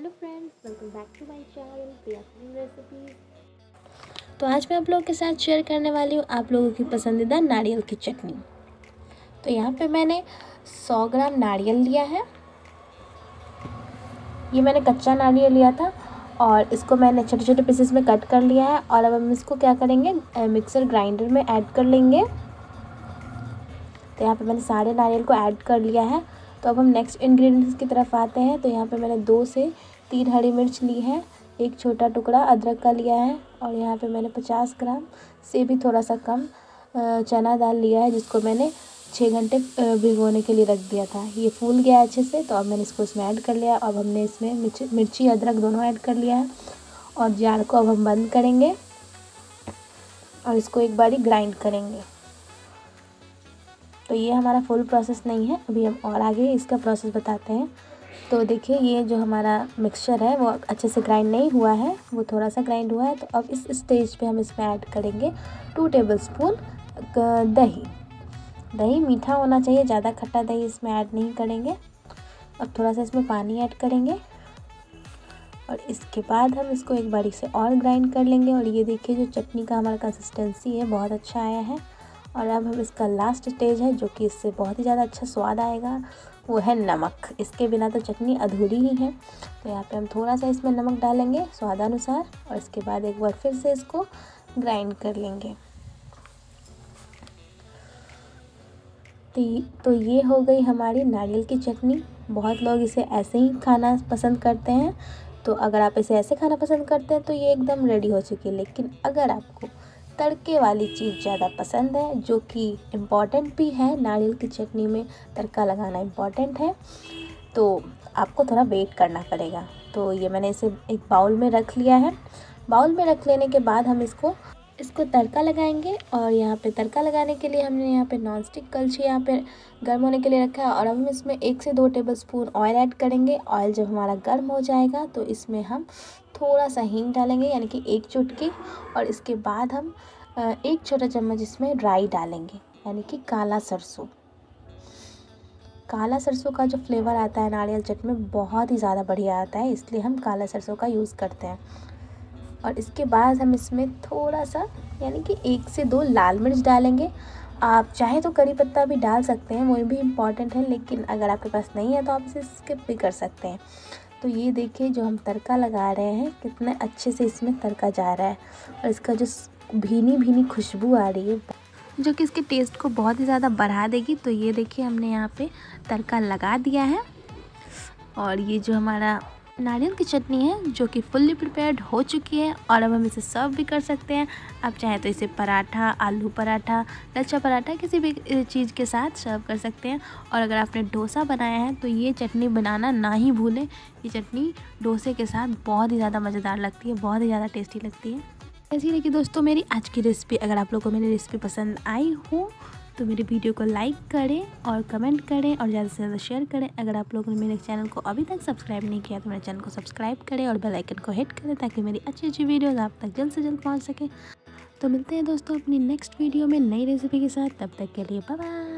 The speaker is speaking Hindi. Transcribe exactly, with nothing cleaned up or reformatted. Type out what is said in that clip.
Hello friends, welcome back to my channel Priya cooking recipes. तो आज मैं आप लोगों के साथ शेयर करने वाली हूँ आप लोगों की पसंदीदा नारियल की चटनी। तो यहाँ पे मैंने सौ ग्राम नारियल लिया है। ये मैंने कच्चा नारियल लिया था और इसको मैंने छोटे छोटे पीसेस में कट कर लिया है। और अब हम इसको क्या करेंगे, मिक्सर ग्राइंडर में ऐड कर लेंगे। तो यहाँ पे मैंने सारे नारियल को ऐड कर लिया है। तो अब हम नेक्स्ट इंग्रेडिएंट्स की तरफ आते हैं। तो यहाँ पे मैंने दो से तीन हरी मिर्च ली है, एक छोटा टुकड़ा अदरक का लिया है और यहाँ पे मैंने पचास ग्राम से भी थोड़ा सा कम चना दाल लिया है, जिसको मैंने छः घंटे भिगोने के लिए रख दिया था। ये फूल गया है अच्छे से, तो अब मैंने इसको इसमें ऐड कर लिया। अब हमने इसमें मिर्ची मिर्ची अदरक दोनों ऐड कर लिया है और जार को अब हम बंद करेंगे और इसको एक बारी ग्राइंड करेंगे। तो ये हमारा फुल प्रोसेस नहीं है, अभी हम और आगे इसका प्रोसेस बताते हैं। तो देखिए, ये जो हमारा मिक्सचर है वो अच्छे से ग्राइंड नहीं हुआ है, वो थोड़ा सा ग्राइंड हुआ है। तो अब इस स्टेज पे हम इसमें ऐड करेंगे टू टेबलस्पून दही। दही मीठा होना चाहिए, ज़्यादा खट्टा दही इसमें ऐड नहीं करेंगे। अब थोड़ा सा इसमें पानी ऐड करेंगे और इसके बाद हम इसको एक बारी से और ग्राइंड कर लेंगे। और ये देखिए, जो चटनी का हमारा कंसिस्टेंसी है बहुत अच्छा आया है। और अब हम इसका लास्ट स्टेज है, जो कि इससे बहुत ही ज़्यादा अच्छा स्वाद आएगा, वो है नमक। इसके बिना तो चटनी अधूरी ही है। तो यहाँ पे हम थोड़ा सा इसमें नमक डालेंगे स्वादानुसार और इसके बाद एक बार फिर से इसको ग्राइंड कर लेंगे। तो ये हो गई हमारी नारियल की चटनी। बहुत लोग इसे ऐसे ही खाना पसंद करते हैं। तो अगर आप इसे ऐसे खाना पसंद करते हैं तो ये एकदम रेडी हो चुकी है। लेकिन अगर आपको तड़के वाली चीज़ ज़्यादा पसंद है, जो कि इम्पॉर्टेंट भी है, नारियल की चटनी में तड़का लगाना इम्पॉर्टेंट है, तो आपको थोड़ा वेट करना पड़ेगा। तो ये मैंने इसे एक बाउल में रख लिया है। बाउल में रख लेने के बाद हम इसको इसको तड़का लगाएंगे। और यहाँ पे तड़का लगाने के लिए हमने यहाँ पे नॉन स्टिक कलछी यहाँ पे गर्म होने के लिए रखा है। और अब हम इसमें एक से दो टेबलस्पून ऑयल ऐड करेंगे। ऑयल जब हमारा गर्म हो जाएगा तो इसमें हम थोड़ा सा हींग डालेंगे, यानी कि एक चुटकी। और इसके बाद हम एक छोटा चम्मच इसमें राई डालेंगे, यानी कि काला सरसों। काला सरसों का जो फ्लेवर आता है नारियल चटनी में बहुत ही ज़्यादा बढ़िया आता है, इसलिए हम काला सरसों का यूज़ करते हैं। और इसके बाद हम इसमें थोड़ा सा, यानी कि एक से दो लाल मिर्च डालेंगे। आप चाहे तो करी पत्ता भी डाल सकते हैं, वो भी इम्पॉर्टेंट है, लेकिन अगर आपके पास नहीं है तो आप इसे स्किप भी कर सकते हैं। तो ये देखिए, जो हम तड़का लगा रहे हैं कितने अच्छे से इसमें तड़का जा रहा है और इसका जो भीनी भीनी खुशबू आ रही है, जो कि इसके टेस्ट को बहुत ही ज़्यादा बढ़ा देगी। तो ये देखिए, हमने यहाँ पे तड़का लगा दिया है और ये जो हमारा नारियल की चटनी है, जो कि फुल्ली प्रिपेयर्ड हो चुकी है। और अब हम इसे सर्व भी कर सकते हैं। आप चाहें तो इसे पराठा, आलू पराठा, लच्छा पराठा, किसी भी चीज़ के साथ सर्व कर सकते हैं। और अगर आपने डोसा बनाया है तो ये चटनी बनाना ना ही भूलें। ये चटनी डोसे के साथ बहुत ही ज़्यादा मज़ेदार लगती है, बहुत ही ज़्यादा टेस्टी लगती है। ऐसी रही कि दोस्तों मेरी आज की रेसिपी। अगर आप लोगों को मेरी रेसिपी पसंद आई हो तो मेरे वीडियो को लाइक करें और कमेंट करें और ज़्यादा से ज़्यादा शेयर करें। अगर आप लोगों ने मेरे चैनल को अभी तक सब्सक्राइब नहीं किया तो मेरे चैनल को सब्सक्राइब करें और बेल आइकन को हिट करें, ताकि मेरी अच्छी अच्छी वीडियोज़ आप तक जल्द से जल्द पहुंच सके। तो मिलते हैं दोस्तों अपनी नेक्स्ट वीडियो में नई रेसिपी के साथ। तब तक के लिए बाय बाय।